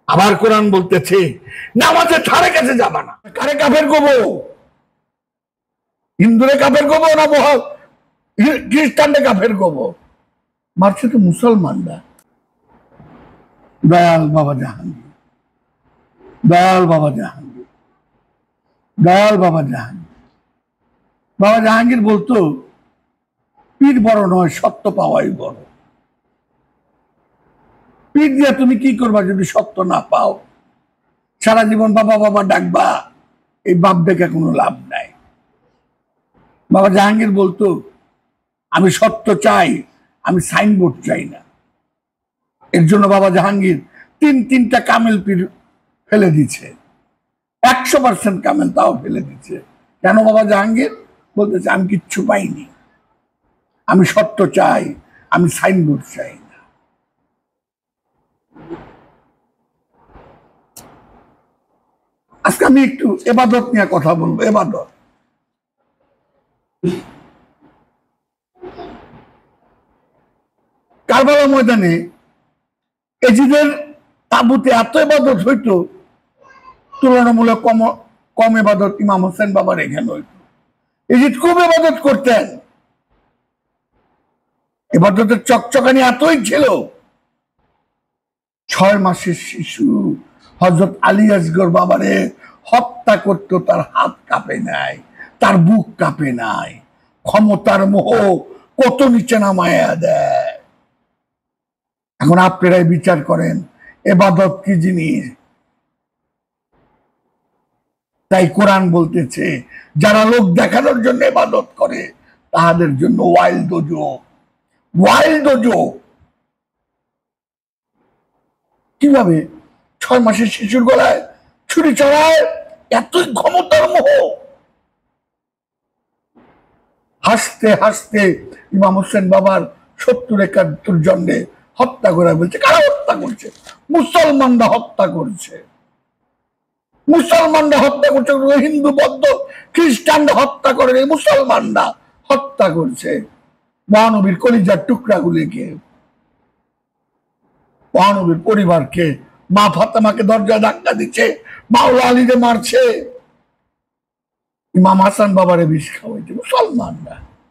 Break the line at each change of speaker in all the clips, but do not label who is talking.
আবার কোরআন বলতেছে নামাজের ধারে কাছে যাবা না। কারে কাফের করবো? হিন্দুরে কাফের করবো না খ্রিস্টানরে কাফের করবো? মারছে তো মুসলমানরা। দয়াল বাবা জাহাঙ্গীর, দয়াল বাবা জাহাঙ্গীর, দয়াল বাবা জাহাঙ্গীর। বাবা জাহাঙ্গীর বলতো পীর বড় নয়, সত্য পাওয়াই বড়। পীর দিয়ে তুমি কি করবা যদি সত্য না পাও? সারা জীবন বাবা বাবা ডাকবা, এই বাপ ডেকে কোনো লাভ নাই। বাবা জাহাঙ্গীর বলতো আমি সত্য চাই, আমি সাইনবোর্ড চাই না। এর জন্য বাবা জাহাঙ্গীর তিনটা কামেল পীর ফেলে দিচ্ছে, 100% কামেল তাও ফেলে দিচ্ছে। কেন? বাবা জাহাঙ্গীর বলতেছে আমি কিচ্ছু পাইনি, আমি সত্য চাই, আমি সাইনবোর্ড চাই না। আজকে আমি একটু এবাদত নিয়ে কথা বলবো। এবাদত, কারবালা ময়দানে এজিদের তাবুতে এত এবাদত হইতো, তুলনামূলক কম এবাদত ইমাম হোসেন বাবার এখানে হইতো। এজিদ খুব এবাদত করতেন, এবাদতের চকচকানি এতই ছিল, 6 মাসের শিশু হযরত আলী আসগর বাবারে হত্যা করত, তার হাত কাঁপে নাই, তার বুক কাঁপে নাই। ক্ষমতার মোহ কত নিচে নামায়া দেয়। এখন আপনারাই বিচার করেন এবাদত কি জিনিস। তাই কোরআন বলতেছে যারা লোক দেখানোর জন্য ইবাদত করে তাদের জন্য ওয়াইল দোজখ, ওয়াইল দোজখ। কিভাবে 6 মাসের শিশুর গলায় ছুরি চড়ায়? এতই ক্ষমতার মোহ। হাসতে হাসতে ইমাম হোসেন বাবার 70-71 জনে হত্যা করে বলছে। কারা হত্যা করছে? মুসলমানরা হত্যা করছে, মুসলমানরা হত্যা করছে। হিন্দু বৌদ্ধ খ্রিস্টানরা হত্যা করে, মুসলমানরা হত্যা করছে মহানবীর কলিজার টুকরাগুলিকে, মহানবীর পরিবারকে। মা ফাতেমাকে দরজা ধাক্কা দিচ্ছে, মাওলা আলীকে মারছে, ইমাম হাসান বাবারে বিষ খাওয়াইছে মুসলমানরা।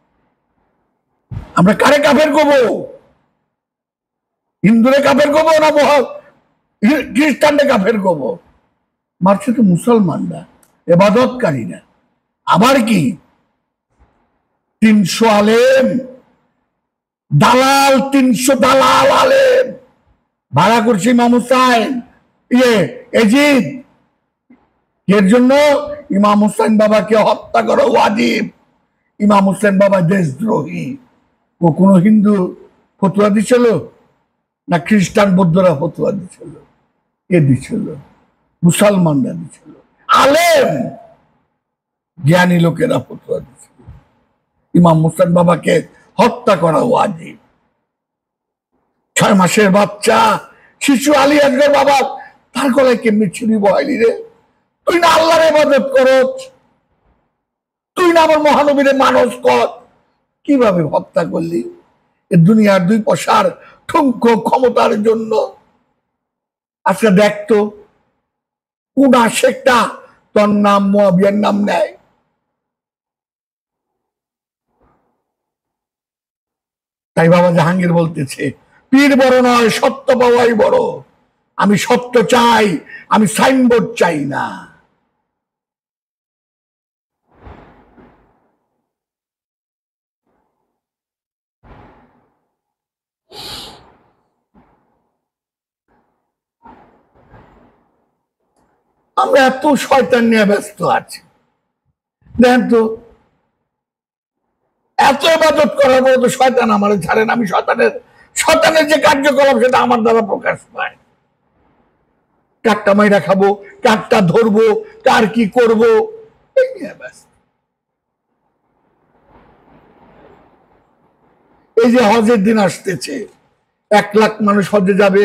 আমরা কারে কাফের করবো? হিন্দুরে কাফের করবো না খ্রিস্টানরে কাফের করবো? মারছে তো মুসলমানরা, এবাদতকারীরা। আবার কি 300 আলেম দালাল, 300 দালাল আলেম ভাড়া করছে ইমাম হুসাইন এজিদ। এর জন্য ইমাম হুসাইন বাবাকে হত্যা করা ওয়াজিব। ইমাম হুসাইন বাবা দেশদ্রোহী। ও কোন হিন্দু ফতোয়া দিছিল না খ্রিস্টান বৌদ্ধরা ফতোয়া দিছিল? এ দিছিল, মুসলমানরা দিছিল, আলেম জ্ঞানী লোকেরা ফতোয়া দিছিল। ইমাম হুসাইন বাবাকে হত্যা করা ওয়াজিব। 6 মাসের বাচ্চা শিশু আলী আসগর বাবা, তার গলায় কেমনি ছুরি বহাইলি রে? তুই না আল্লাহর ইবাদত করছ, তুই না আমার মহানবীরে মানুষ কর, কিভাবে হত্যা করলি? এ দুনিয়ার 2 পয়সার ঠুনকো ক্ষমতার জন্য। আজকে দেখতো কোন আশেকটা তোর নাম মুয়াবিয়ার নাম নেয়। তাই বাবা জাহাঙ্গীর বলতেছে পীর বড় নয়, সত্য পাওয়াই বড়। আমি সত্য চাই, আমি সাইনবোর্ড চাই না। আমরা এত শয়তান নিয়ে ব্যস্ত আছি, দেখেন তো এত ইবাদত করার পরে তো শয়তান আমার ছাড়েন। আমি শয়তানের যে কার্যকলাপ সেটা আমার দ্বারা প্রকাশ পায়। কারটা মাইরা খাবো, কারটা ধরবো, কার কি করবো, এই নিয়ে ব্যস্ত। এই যে হজের দিন আসতেছে, 1 লাখ মানুষ হজে যাবে।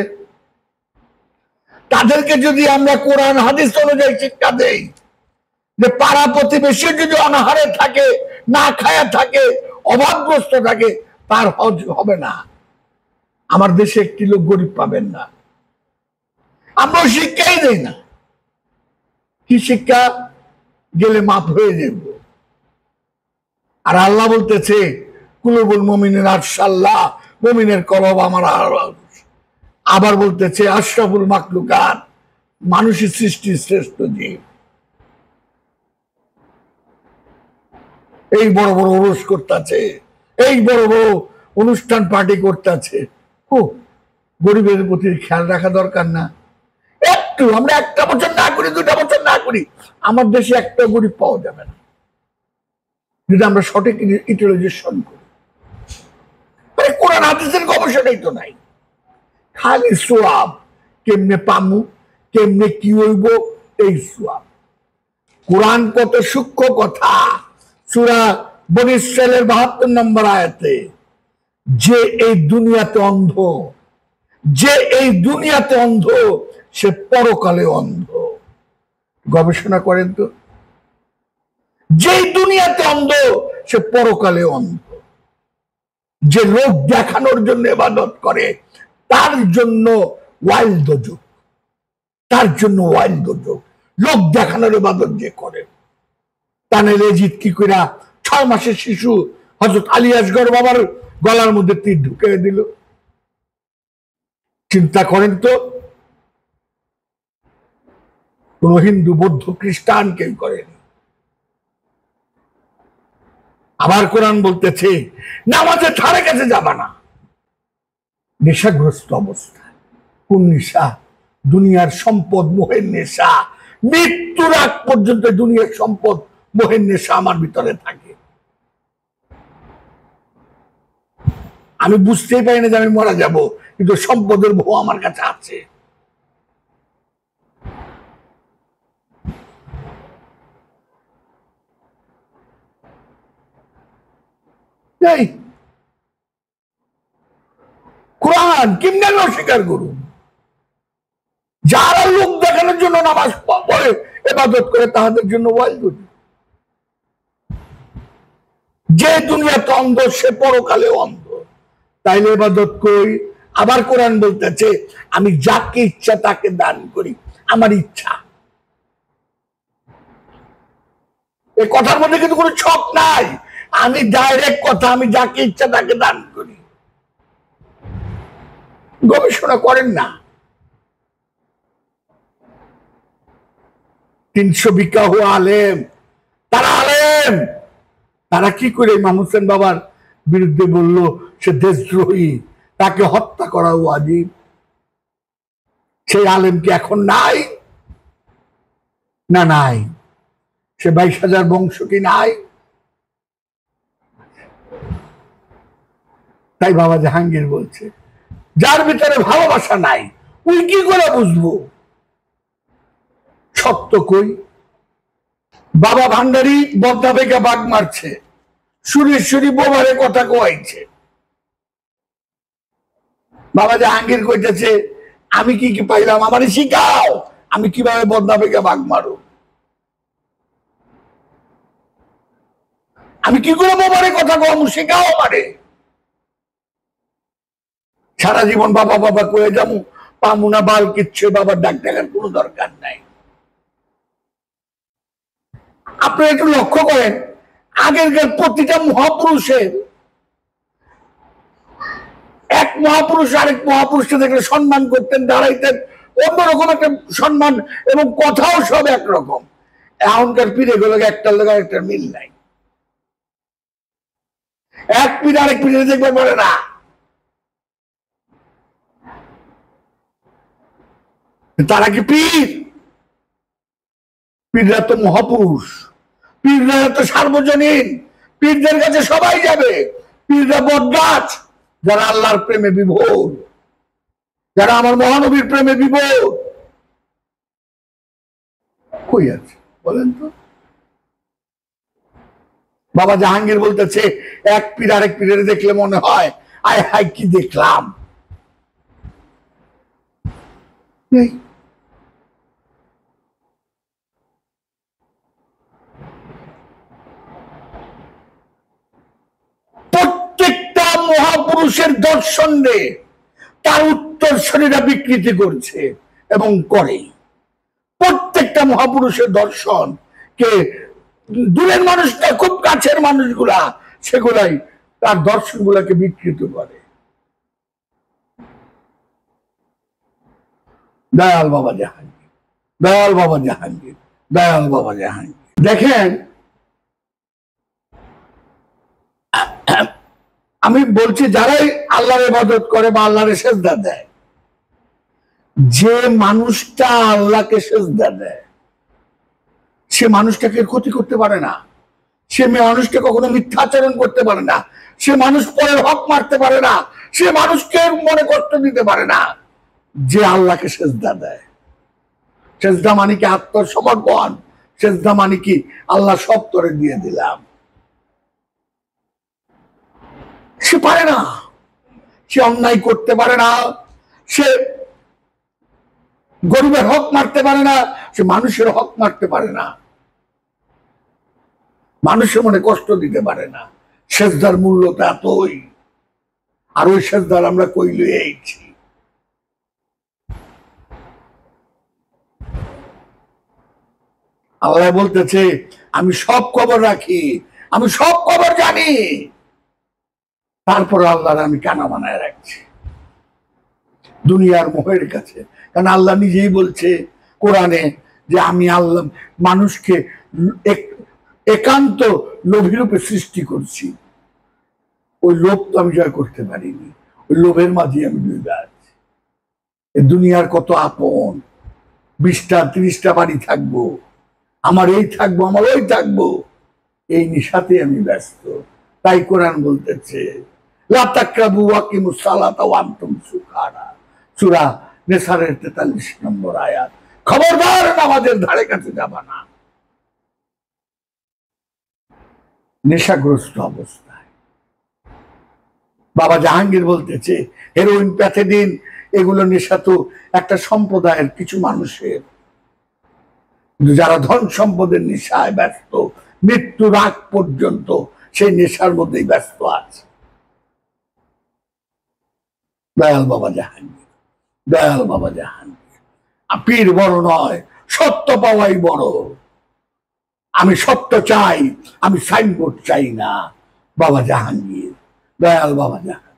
তাদেরকে যদি আমরা কোরআন হাদিস অনুযায়ী শিক্ষা দেই যে পাড়া প্রতিবেশী যদি অনাহারে থাকে, না খায়া থাকে, অভাবগ্রস্ত থাকে, তার হজ হবে না। আমার দেশে একটি লোক গরিব পাবেন না। আমরা শিক্ষাই দেই না। কি শিক্ষা? গেলে মাফ হয়ে যাব। আর আল্লাহ বলতেছে কুলুবুল মুমিনিন আশাল্লাহ, মুমিনের কলব আমার। আবার বলতেছে আশরাফুল মাখলুকাত, মানুষের সৃষ্টির শ্রেষ্ঠ জীব। এই বড় বড় ওরস করতেছে, এই বড় বড় অনুষ্ঠান পার্টি করতেছে। ও গরিবের প্রতি খেয়াল রাখা দরকার না? একটু আমরা একটা বছর না করি, 2টা বছর না করি, আমার দেশে একটা গরিব পাওয়া যাবে না যদি আমরা সঠিক ইউটিলাইজেশন করি। কোরআন হাদিসের গবেষণাই তো নাই, খালি সোয়াব। কেমনে পামু, কেমনে কি হইব, এই সোয়াব। কোরআন কত সূক্ষ্ম কথা। সূরা বনী ইসরাঈলের 72 নম্বর আয়াতে, যে এই দুনিয়াতে অন্ধ, যে এই দুনিয়াতে অন্ধ, সে পরকালে অন্ধ। গবেষণা করেন তো, যে দুনিয়াতে অন্ধ সে পরকালে অন্ধ। যে লোক দেখানোর জন্য ইবাদত করে তার জন্য ওয়াইল্ড দোজখ, তার জন্য ওয়াইল্ড দোজখ। লোক দেখানোর ইবাদত যে করে, তাহলে জিত কি করে 6 মাসের শিশু হযরত আলী আসগর বাবার গলার মধ্যে তীর ঢুকে দিল? চিন্তা করেন তো। কোন হিন্দু, বৌদ্ধ, খ্রিস্টান কেউ করেনি। আবার কোরআন বলতেছে নামাজের ধারে কাছে যাবা না। নেশাগ্রস্ত অবস্থা। কোন নেশা? দুনিয়ার সম্পদ মোহের নেশা। মৃত্যুর আগ পর্যন্ত দুনিয়ার সম্পদ মোহের নেশা আমার ভিতরে থাকে। আমি বুঝতেই পারি না যে আমি মারা যাব, কিন্তু সম্পদের ভয় আমার কাছে আছে। কোরআন কেমনে অস্বীকার করুন? যারা লোক দেখানোর জন্য নামাজ পড়ে, ইবাদত করে, তাদের জন্য ওয়াইল। যে দুনিয়াতে অন্ধ সে পরকালে অন্ধ। তাইলে ইবাদত কই? আবার কোরআন বলতেছে আমি যাকে ইচ্ছা তাকে দান করি, আমার ইচ্ছা। এই কথার মধ্যে কিন্তু কোনো ছক নাই। আমি ডাইরেক্ট কথা, আমি যাকে ইচ্ছা তাকে দান করি। গবেষণা করেন না। 300 বিকাহ আলেম, তারা আলেম, তারা কি করে ইমাম হোসেন বাবার বিরুদ্ধে বলল সে দেশদ্রোহী, তাকে হত্যা করা ওয়াজিব? সেই আলেম কি এখন নাই? না, নাই। সে 22,000 বংশ কি নাই? তাই বাবা জাহাঙ্গীর বলছে যার ভিতরে ভালোবাসা নাই ওই কি করে বুঝবো সত্য কই? বাবা ভান্ডারী বদনা বেগে বাঘ মারছে, সুরেশ্বরী বোমারে কথা কইছে। বাবা জাহাঙ্গীর কইতেছে আমি কি কি পাইলাম, আমারে শিখাও, আমি কিভাবে বদনা বেগে বাঘ মারো, আমি কি করে বোমারে কথা কম, শিখাও আমারে। সারা জীবন বাবা বাবা কয়ে যাবো, পামু না বাল কিচ্ছু, বাবার ডাক দেখার কোনো দরকার নাই। আপনি একটু লক্ষ্য করেন আগেরকার প্রতিটা মহাপুরুষের, এক মহাপুরুষ আরেক মহাপুরুষকে দেখলে সম্মান করতেন, দাঁড়াইতেন, অন্যরকম একটা সম্মান এবং কথাও সব একরকম। এখনকার পীরে গুলো একটার লোক আরেকটার মিল নাই। এক পীর আরেক পীরে দেখবে বলে না। তারা কি পীর? পীররা তো মহাপুরুষ, পীররা তো সার্বজনীন, পীরদের কাছে সবাই যাবে। পীররা বটগাছ, যারা আল্লাহর প্রেমে বিভোর, যারা আমার মহানবীর প্রেমে বিভোর। কই আছে বলেন তো? বাবা জাহাঙ্গীর বলতেছে এক পীর আরেক পীরের দেখলে মনে হয় আয় হায় কি দেখলাম। প্রত্যেকটা মহাপুরুষের দর্শন রে তার উত্তরসূরিরা বিকৃতি করছে। এবং করে। প্রত্যেকটা মহাপুরুষের দর্শন কে দূরের মানুষটা খুব কাছের মানুষগুলা সেগুলাই তার দর্শন গুলাকে বিকৃত করে। দয়াল বাবা জাহাঙ্গীর, দয়াল বাবা জাহাঙ্গীর, দয়াল বাবা জাহাঙ্গীর। দেখেন, আমি বলছি যারাই আল্লাহর ইবাদত করে বা আল্লাহরে সেজদা দেয়, যে মানুষটা আল্লাহকে সেজদা দেয় সে মানুষটাকে ক্ষতি করতে পারে না, সে মানুষকে কখনো মিথ্যাচরণ করতে পারে না, সে মানুষ পরের হক মারতে পারে না, সে মানুষকে মনে কষ্ট দিতে পারে না। যে আল্লাহকে সেজদা দেয়, সেজদা মানে কি আত্মসমর্পণ, সেজদা মানে কি আল্লাহ সব তোরে দিয়ে দিলাম। সে পারে না, সে অন্যায় করতে পারে না, সে গরিবের হক মারতে পারে না, সে মানুষের হক মারতে পারে না, মানুষের মনে কষ্ট দিতে পারে না। সেজদার মূল্যটা এতই, আর ওই সেজদার আমরা কই লইছি। আল্লাহ বলতেছে আমি সব খবর রাখি, আমি সব খবর জানি, তারপর আল্লাহর আমি কানা বানায় রাখছি দুনিয়ার মোহের কাছে। কারণ আল্লাহ নিজেই বলছে কোরআনে যে আমি আল্লাহ মানুষকে একান্ত লোভী রূপে সৃষ্টি করছি। ওই লোভ তো আমি জয় করতে পারিনি, ওই লোভের মাঝে আমি ডুবে আছি। দুনিয়ার কত আপন, 20টা 30টা বাড়ি থাকবো, আমার এই থাকবো, আমার ওই থাকবো, এই নিশাতে আমি ব্যস্ত। তাই কোরআন বলতেছে লা তাকরাবু ওয়াকিমুস সালাতা ওয়া আনতুম সুকারা, সূরা নেসারের 43 নম্বর আয়াত। খবরদার নামাজের ধারে কাছে যাবা না নেশাগ্রস্ত অবস্থায়। বাবা জাহাঙ্গীর বলতেছে হেরোইন, প্যাথেডিন এগুলো নেশা তো একটা সম্প্রদায়ের কিছু মানুষের, যারা ধন সম্পদের নেশায় ব্যস্ত, মৃত্যুর আগ পর্যন্ত সেই নেশার মধ্যেই ব্যস্ত আছে। দয়াল বাবা জাহাঙ্গীর, দয়াল বাবা জাহাঙ্গীর। পীর বড় নয়, সত্য পাওয়াই বড়। আমি সত্য চাই, আমি সাইনবোর্ড চাই না। বাবা জাহাঙ্গীর, দয়াল বাবা জাহাঙ্গীর।